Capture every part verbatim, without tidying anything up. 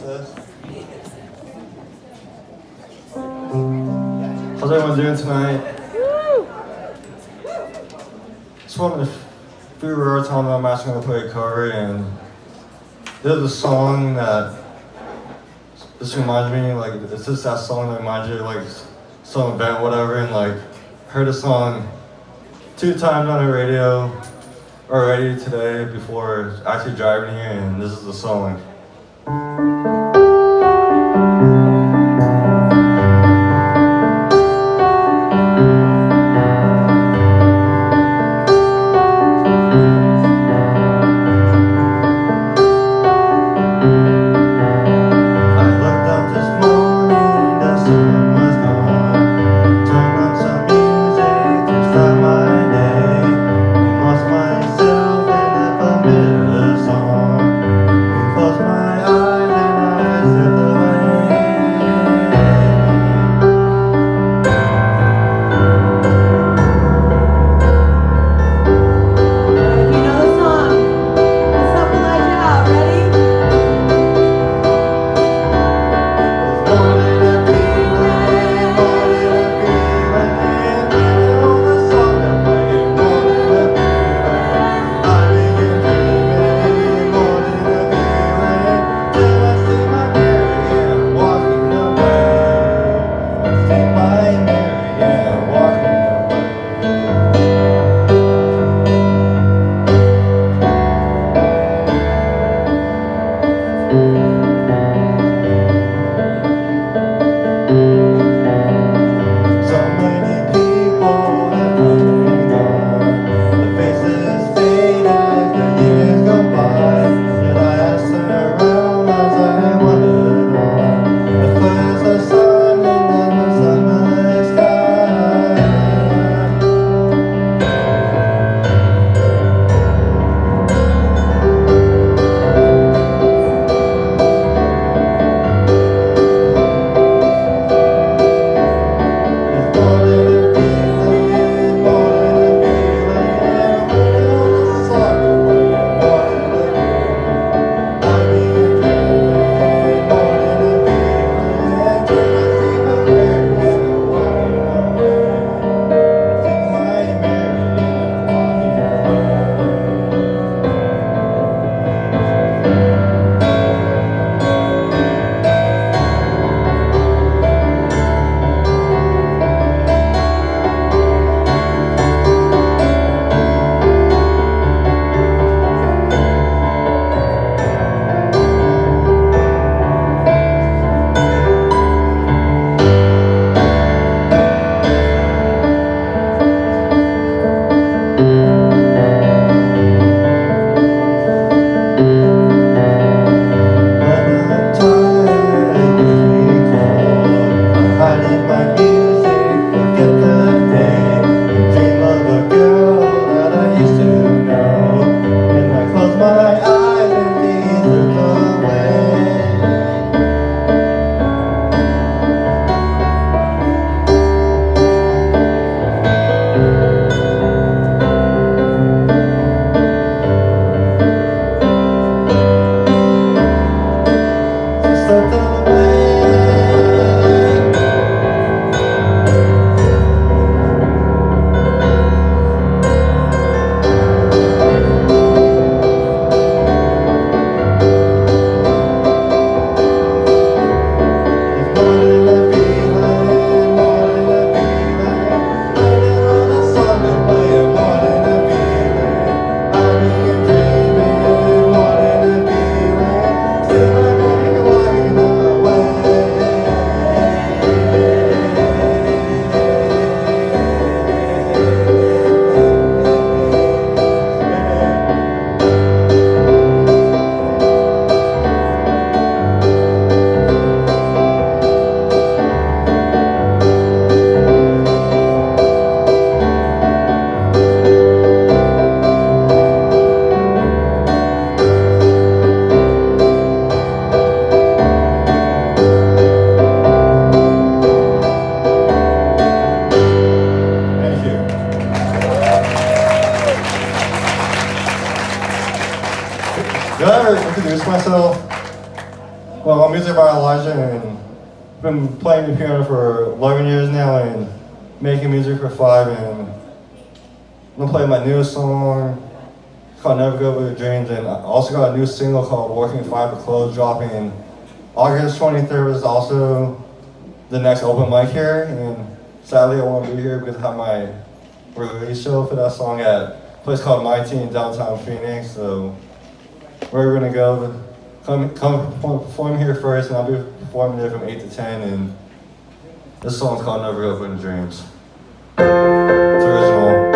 this. How's everyone doing tonight? Just wanted to figure out time I'm actually gonna play a cover, and there's a song that this reminds me, like, it's just that song that reminds you of, like, some event, whatever, and, like, heard the song two times on the radio already today before actually driving here, and this is the song. Did I ever introduce myself? Well, I'm music by Elijah, and I've been playing the piano for eleven years now, and making music for five. And I'm gonna play my newest song. It's called Never Go With Your Dreams, and I also got a new single called Working Five to Close, dropping August twenty-third. Is also the next open mic here, and sadly I won't be here because I have my release show for that song at a place called My Tea in downtown Phoenix. So we're gonna go. Come, come perform here first, and I'll be performing there from eight to ten. And this song's called Never Go For The Dreams. It's original.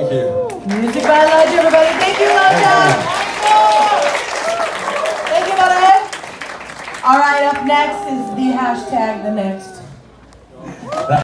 Thank you. Music by Elijah, everybody. Thank you, Elijah. Thank you, buddy. All right, up next is the hashtag the next.